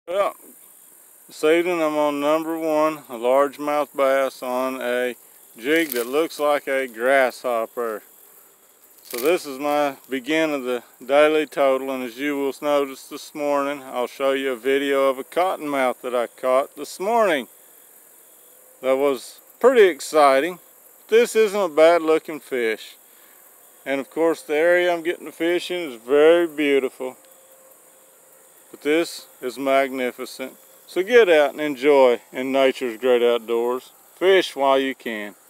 Well, this evening I'm on number one, a largemouth bass on a jig that looks like a grasshopper. So this is my beginning of the daily total, and as you will notice this morning, I'll show you a video of a cottonmouth that I caught this morning. That was pretty exciting. This isn't a bad looking fish. And of course the area I'm getting the fish in is very beautiful. But this is magnificent. So get out and enjoy in nature's great outdoors. Fish while you can.